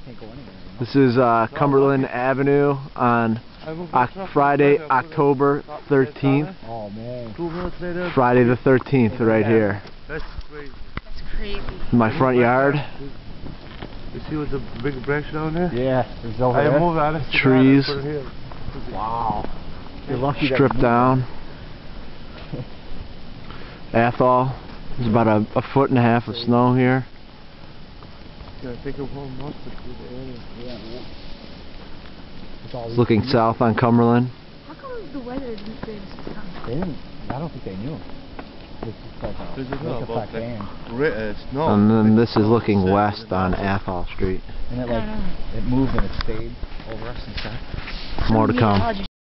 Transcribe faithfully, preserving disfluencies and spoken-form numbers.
can't go anywhere. You know? This is uh, Cumberland Avenue on Oc Friday, October thirteenth. Oh man. Friday the thirteenth, right here. That's crazy. That's crazy. My front yard. You see what the big branch down there? Yeah, there's over I there. moved out of Trees. Wow. You're lucky that Stripped you down. Athol. There's about a, a foot and a half of snow here. Yeah, I think of whole month to do the area. Yeah. It's all Looking south on Cumberland. How come the weather isn't good this time? They didn't, I don't think they knew. It's just like a, There's a lake lot effect about band. that. Uh, snow. And then this is looking west on Athol Street. And it like, it moved and it stayed over us and stuff. More to come.